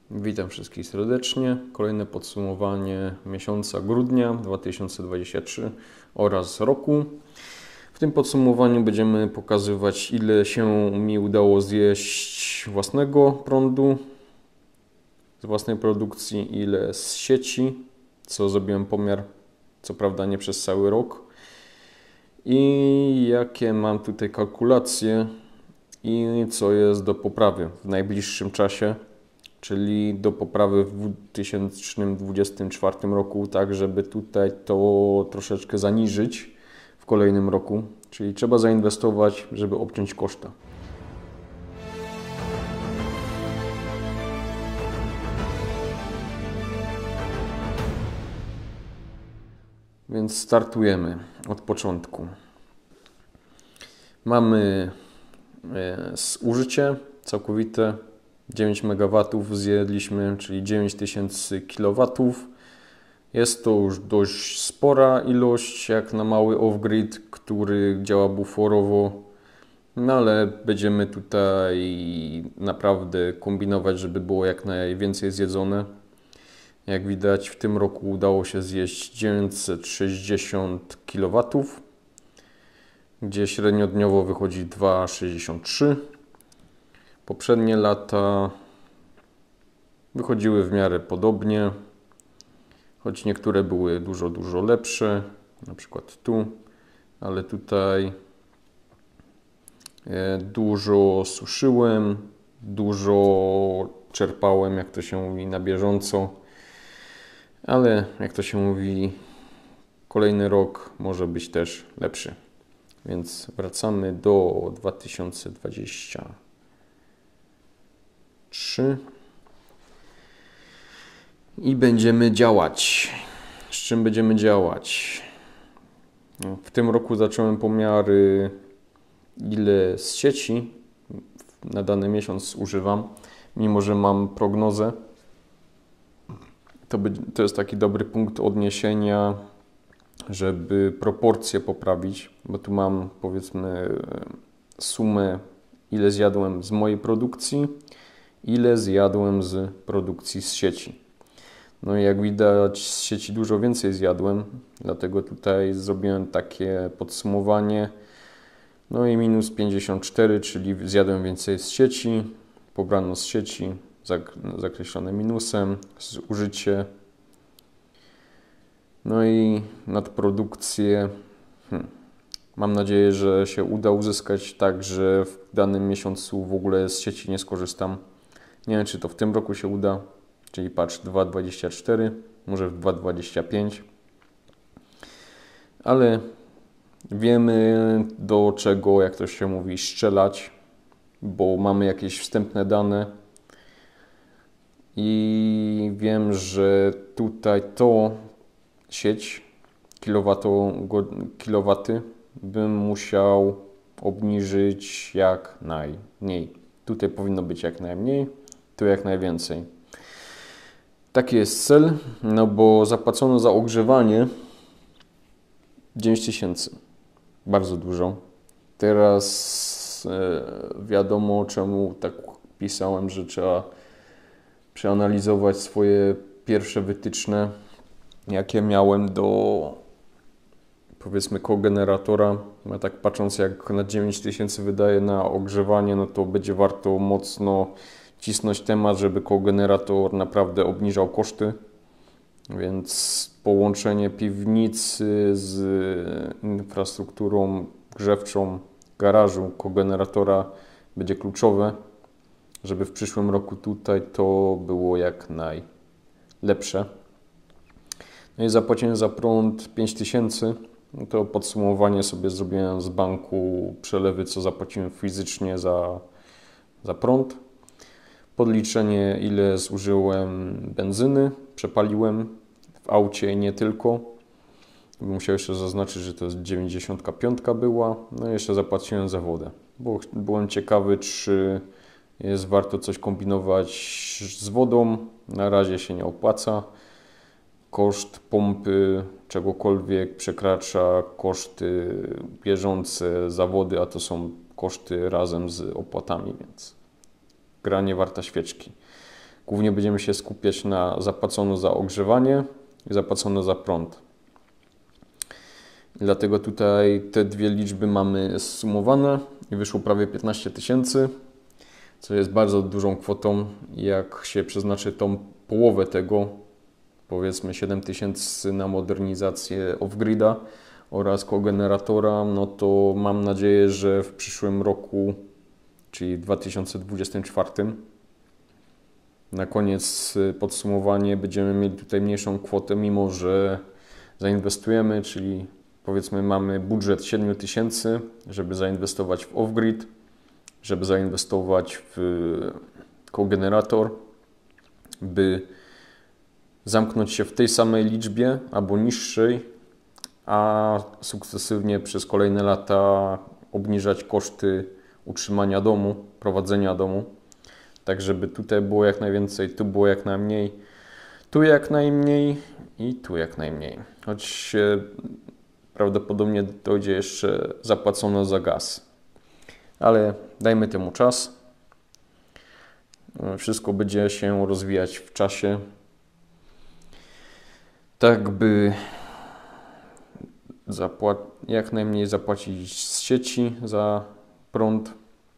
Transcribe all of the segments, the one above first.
Witam wszystkich serdecznie. Kolejne podsumowanie miesiąca grudnia 2023 oraz roku. W tym podsumowaniu będziemy pokazywać, ile się mi udało zjeść własnego prądu, z własnej produkcji, ile z sieci, co zrobiłem pomiar, co prawda nie przez cały rok, i jakie mam tutaj kalkulacje i co jest do poprawy w najbliższym czasie, czyli do poprawy w 2024 roku, tak żeby tutaj to troszeczkę zaniżyć w kolejnym roku, czyli trzeba zainwestować, żeby obciąć koszta. Więc startujemy od początku. Mamy zużycie całkowite 9 MW zjedliśmy, czyli 9000 kW. Jest to już dość spora ilość, jak na mały off-grid, który działa buforowo. No ale będziemy tutaj naprawdę kombinować, żeby było jak najwięcej zjedzone. Jak widać, w tym roku udało się zjeść 960 kW, gdzie średniodniowo wychodzi 2,63. Poprzednie lata wychodziły w miarę podobnie, choć niektóre były dużo lepsze, na przykład tu, ale tutaj dużo suszyłem, dużo czerpałem, jak to się mówi, na bieżąco, ale jak to się mówi, kolejny rok może być też lepszy. Więc wracamy do 2023 i będziemy działać. Z czym będziemy działać? W tym roku zacząłem pomiary, ile z sieci na dany miesiąc używam, mimo że mam prognozę. To jest taki dobry punkt odniesienia, żeby proporcje poprawić, bo tu mam, powiedzmy, sumę, ile zjadłem z mojej produkcji, ile zjadłem z produkcji z sieci. No i jak widać, z sieci dużo więcej zjadłem, dlatego tutaj zrobiłem takie podsumowanie. No i minus 54, czyli zjadłem więcej z sieci, pobrano z sieci, zakreślone minusem, zużycie. No i nadprodukcję. Mam nadzieję, że się uda uzyskać tak, że w danym miesiącu w ogóle z sieci nie skorzystam. Nie wiem, czy to w tym roku się uda, czyli patrz 2,24, może w 2,25. Ale wiemy, do czego, jak to się mówi, strzelać, bo mamy jakieś wstępne dane. I wiem, że tutaj to sieć kilowaty bym musiał obniżyć jak najmniej. Tutaj powinno być jak najmniej, tu jak najwięcej. Taki jest cel, no bo zapłacono za ogrzewanie 9000. Bardzo dużo. Teraz wiadomo, czemu tak pisałem, że trzeba przeanalizować swoje pierwsze wytyczne, jakie miałem do, powiedzmy, kogeneratora. Ja tak patrząc, jak na 9000 wydaje na ogrzewanie, no to będzie warto mocno cisnąć temat, żeby kogenerator naprawdę obniżał koszty. Więc połączenie piwnicy z infrastrukturą grzewczą garażu kogeneratora będzie kluczowe, żeby w przyszłym roku tutaj to było jak najlepsze. No i zapłaciłem za prąd 5000. No to podsumowanie sobie zrobiłem z banku, przelewy, co zapłaciłem fizycznie za prąd. Podliczenie, ile zużyłem benzyny, przepaliłem w aucie i nie tylko. Musiał jeszcze zaznaczyć, że to jest 95 była. No i jeszcze zapłaciłem za wodę, bo byłem ciekawy, czy jest warto coś kombinować z wodą. Na razie się nie opłaca. Koszt pompy czegokolwiek przekracza koszty bieżące za wody, a to są koszty razem z opłatami, więc gra nie warta świeczki. Głównie będziemy się skupiać na zapłacono za ogrzewanie i zapłacono za prąd. Dlatego tutaj te dwie liczby mamy zsumowane i wyszło prawie 15 000, co jest bardzo dużą kwotą. Jak się przeznaczy tą połowę tego, powiedzmy 7 000 na modernizację off-grida oraz kogeneratora, no to mam nadzieję, że w przyszłym roku, czyli w 2024, na koniec podsumowanie będziemy mieli tutaj mniejszą kwotę, mimo że zainwestujemy, czyli powiedzmy mamy budżet 7 000, żeby zainwestować w off-grid, żeby zainwestować w kogenerator, by zamknąć się w tej samej liczbie albo niższej, a sukcesywnie przez kolejne lata obniżać koszty utrzymania domu, prowadzenia domu, tak żeby tutaj było jak najwięcej, tu było jak najmniej, tu jak najmniej i tu jak najmniej. Choć prawdopodobnie dojdzie jeszcze zapłacono za gaz. Ale dajmy temu czas. Wszystko będzie się rozwijać w czasie, tak by jak najmniej zapłacić z sieci za prąd,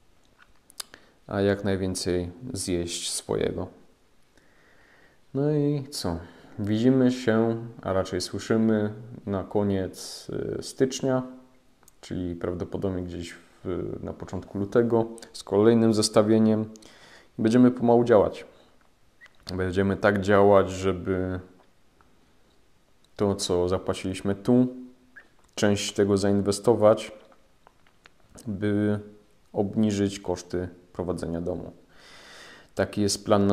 a jak najwięcej zjeść swojego. No i co? Widzimy się, a raczej słyszymy na koniec stycznia, czyli prawdopodobnie gdzieś na początku lutego z kolejnym zestawieniem. Będziemy pomału działać. Będziemy tak działać, żeby to, co zapłaciliśmy tu, część tego zainwestować, by obniżyć koszty prowadzenia domu. Taki jest plan na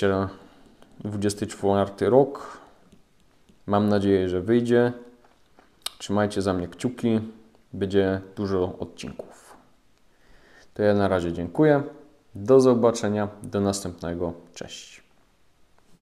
2024 rok. Mam nadzieję, że wyjdzie. Trzymajcie za mnie kciuki. Będzie dużo odcinków. To ja na razie dziękuję. Do zobaczenia. Do następnego. Cześć.